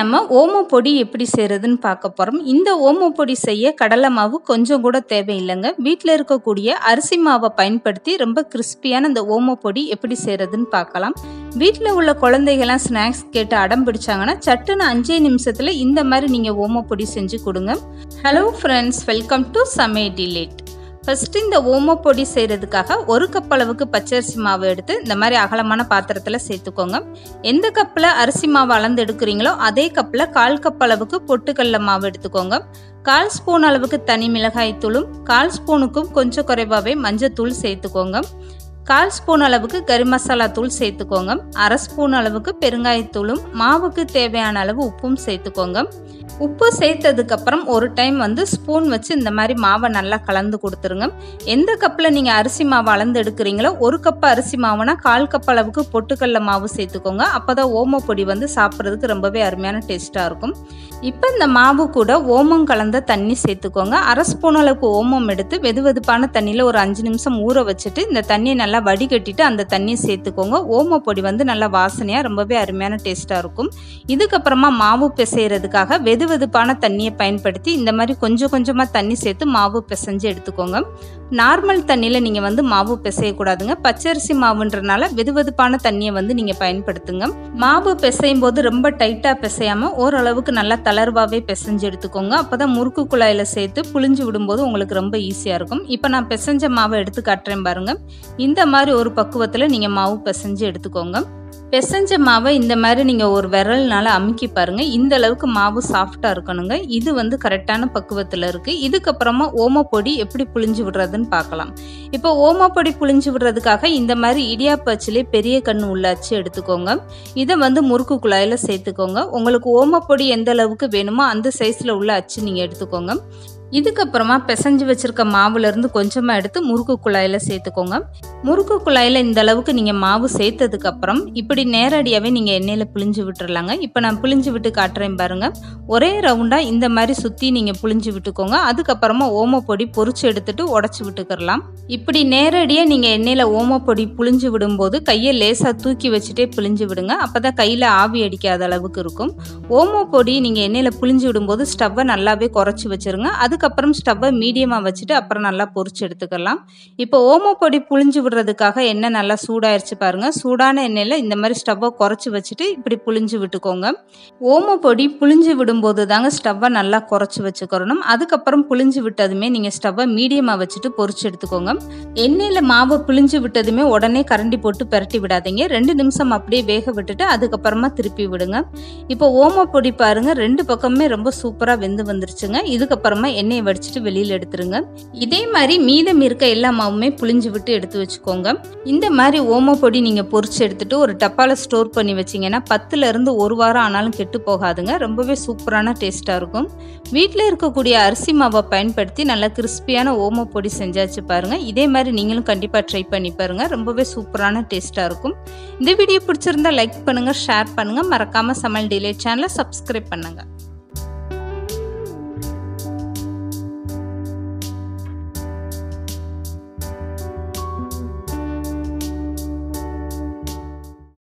நம்ம ஓம பொடி எப்படி செய்கிறதுன்னு பார்க்க போகிறோம். இந்த ஓம பொடி செய்ய கடலை மாவு கொஞ்சம் கூட தேவையில்லைங்க. வீட்டில் இருக்கக்கூடிய அரிசி மாவை பயன்படுத்தி ரொம்ப கிறிஸ்பியான இந்த ஓம பொடி எப்படி செய்கிறதுன்னு பார்க்கலாம். வீட்டில் உள்ள குழந்தைகள்லாம் ஸ்நாக்ஸ் கேட்டு அடம் பிடிச்சாங்கன்னா சட்டுன்னு 5 நிமிஷத்தில் இந்த மாதிரி நீங்கள் ஓம பொடி செஞ்சு கொடுங்க. ஹலோ ஃப்ரெண்ட்ஸ், வெல்கம் டு சமையல் டிலேட். ஃபஸ்ட்டு இந்த ஓம பொடி செய்கிறதுக்காக 1 கப் அளவுக்கு பச்சரிசி மாவு எடுத்து இந்த மாதிரி அகலமான பாத்திரத்தில் சேர்த்துக்கோங்க. எந்த கப்பில் அரிசி மாவு அளந்து எடுக்கிறீங்களோ அதே கப்பில் 1/4 கப் அளவுக்கு பொட்டுக்கடலை மாவு எடுத்துக்கோங்க. 1/4 ஸ்பூன் அளவுக்கு தனி மிளகாய் தூளும் 1/4 ஸ்பூனுக்கும் கொஞ்சம் குறைவாகவே மஞ்சத்தூள் சேர்த்துக்கோங்க. 1/4 ஸ்பூன் அளவுக்கு கறி மசாலா தூள் சேர்த்துக்கோங்க. 1/2 ஸ்பூன் அளவுக்கு பெருங்காயத்தூளும் மாவுக்கு தேவையான அளவு உப்பும் சேர்த்துக்கோங்க. உப்பு சேர்த்ததுக்கப்புறம் ஒரு டைம் ஸ்பூன் வச்சு இந்த மாதிரி மாவை நல்லா கலந்து கொடுத்துருங்க. எந்த கப்பில் நீங்கள் அரிசி மாவு அளந்து எடுக்கிறீங்களோ 1 கப் அரிசி மாவுனா 1/4 கப் அளவுக்கு பொட்டுக்கடலை மாவு சேர்த்துக்கோங்க. அப்போ தான் ஓம பொடி சாப்பிட்றதுக்கு ரொம்பவே அருமையான டேஸ்ட்டாக இருக்கும். இப்போ இந்த மாவு கூட ஓமம் கலந்த தண்ணி சேர்த்துக்கோங்க. 1/2 ஸ்பூன் அளவுக்கு ஓமம் எடுத்து வெதுவெதுப்பான தண்ணியில் ஒரு 5 நிமிஷம் ஊற வச்சுட்டு இந்த தண்ணியை நல்லா வடிகட்டிட்டு அந்த தண்ணியை சேர்த்துக்கோங்க. ஓம பொடி நல்லா வாசனையாக ரொம்பவே அருமையான டேஸ்ட்டாக இருக்கும். இதுக்கப்புறமா மாவு பிசைகிறதுக்காக வெதுவெதுப்பான தண்ணியை பயன்படுத்தி இந்த மாதிரி கொஞ்சம் கொஞ்சமாக தண்ணி சேர்த்து மாவு பிசைஞ்சு எடுத்துக்கோங்க. நார்மல் தண்ணியில் நீங்கள் மாவு பிசையக்கூடாதுங்க. பச்சரிசி மாவுன்றனால வெதுவெதுப்பான தண்ணியை நீங்கள் பயன்படுத்துங்க. மாவு பிசையும் போது ரொம்ப டைட்டாக பிசையாமல் ஓரளவுக்கு நல்லா தளர்வாகவே பிசைஞ்சு எடுத்துக்கோங்க. அப்போ தான் முறுக்கு குழாயில் சேர்த்து புளிஞ்சு விடும்போது உங்களுக்கு ரொம்ப ஈஸியாக இருக்கும். இப்போ நான் பிசைஞ்ச மாவை எடுத்து காட்டுறேன் பாருங்கள். இந்த மாதிரி ஒரு பக்குவத்தில் நீங்கள் மாவு பிசைஞ்சு எடுத்துக்கோங்க. பிசைஞ்ச மாவை இந்த மாதிரி நீங்கள் ஒரு விரல்னால அமுக்கி பாருங்கள். இந்த அளவுக்கு மாவு சாஃப்டாக இருக்கணுங்க. இது கரெக்டான பக்குவத்தில் இருக்குது. இதுக்கப்புறமா ஓம பொடி எப்படி புளிஞ்சு விடுறதுன்னு பார்க்கலாம். இப்போ ஓம பொடி புளிஞ்சு விடுறதுக்காக இந்த மாதிரி இடியாப்ப அச்சிலே பெரிய கண்ணு உள்ள அச்சு எடுத்துக்கோங்க. இதை முறுக்கு குழாயில் சேர்த்துக்கோங்க. உங்களுக்கு ஓம பொடி எந்த அளவுக்கு வேணுமோ அந்த சைஸில் உள்ள அச்சு நீங்கள் எடுத்துக்கோங்க. இதுக்கப்புறமா பிசைஞ்சு வச்சுருக்க மாவுலேருந்து கொஞ்சமாக எடுத்து முறுக்கு குழாயில் சேர்த்துக்கோங்க. முறுக்கு குழாயில் இந்த அளவுக்கு நீங்கள் மாவு சேர்த்ததுக்கப்புறம் இப்படி நேரடியாகவே நீங்கள் எண்ணெயில் புளிஞ்சு விட்டுறலாங்க. இப்போ நான் புளிஞ்சு விட்டு காட்டுறேன் பாருங்கள். ஒரே ரவுண்டாக இந்த மாதிரி சுற்றி நீங்கள் புளிஞ்சு விட்டுக்கோங்க. அதுக்கப்புறமா ஓம பொடி பொரிச்சு எடுத்துட்டு உடச்சி விட்டுக்கிறலாம். இப்படி நேரடியாக நீங்கள் எண்ணெயில் ஓம பொடி புளிஞ்சு விடும்போது கையை லேசாக தூக்கி வச்சுட்டே புளிஞ்சு விடுங்க. அப்போ தான் கையில் ஆவி அடிக்காத அளவுக்கு இருக்கும். ஓம பொடி நீங்கள் எண்ணெயில் புளிஞ்சு விடும்போது ஸ்டவ்வை நல்லாவே குறைச்சி வச்சுருங்க. அதுக்கப்புறம் ஸ்டவ்வை மீடியமாக வச்சுட்டு அப்புறம் நல்லா பொரிச்சு எடுத்துக்கலாம். இப்போ ஓம பொடி புளிஞ்சு விடுறதுக்காக எண்ணெய் நல்லா சூடாயிருச்சு பாருங்கள். சூடான எண்ணெயில் இந்த மாதிரி ஸ்டவ்வை குறைச்சி வச்சுட்டு இப்படி புளிஞ்சு விட்டுக்கோங்க. ஓம பொடி புளிஞ்சு விடும்போது தாங்க ஸ்டவ்வை நல்லா குறைச்சி வச்சுக்கிறணும். அதுக்கப்புறம் புளிஞ்சு விட்டதுமே நீங்கள் ஸ்டவ்வை மீடியமாக வச்சுட்டு பொரிச்சு எடுத்துக்கோங்க. எண்ணெயில் மாவை புளிஞ்சு விட்டதுமே உடனே கரண்டி போட்டு பரட்டி விடாதீங்க. 2 நிமிஷம் அப்படியே வேக விட்டுட்டு அதுக்கப்புறமா திருப்பி விடுங்க. இப்போ ஓம பொடி பாருங்கள் 2 பக்கமே ரொம்ப சூப்பராக வெந்து வந்துருச்சுங்க. இதுக்கப்புறமா எண்ணெயை வடிச்சிட்டு வெளியில் எடுத்துருங்க. இதே மாதிரி மீதம் இருக்க எல்லா மாவுமே புளிஞ்சு விட்டு எடுத்து வச்சுக்கோங்க. இந்த மாதிரி ஓம பொடி நீங்கள் பொரிச்சு எடுத்துட்டு ஒரு டப்பாவில் ஸ்டோர் பண்ணி வச்சிங்கன்னா 10 இருந்து 1 வாரம் ஆனாலும் கெட்டு போகாதுங்க. ரொம்பவே சூப்பரான டேஸ்ட்டாக இருக்கும். வீட்டில் இருக்கக்கூடிய அரிசி மாவை பயன்படுத்தி நல்லா கிறிஸ்பியான ஓம பொடி செஞ்சாச்சு பாருங்கள். இதே மாதிரி நீங்களும் கண்டிப்பாக ட்ரை பண்ணி பாருங்கள். ரொம்பவே சூப்பரான டேஸ்ட்டாக இருக்கும். இந்த வீடியோ பிடிச்சிருந்தா லைக் பண்ணுங்கள், ஷேர் பண்ணுங்கள். மறக்காமல் சமையல் டிலேட் சேனலை சப்ஸ்கிரைப் பண்ணுங்கள்.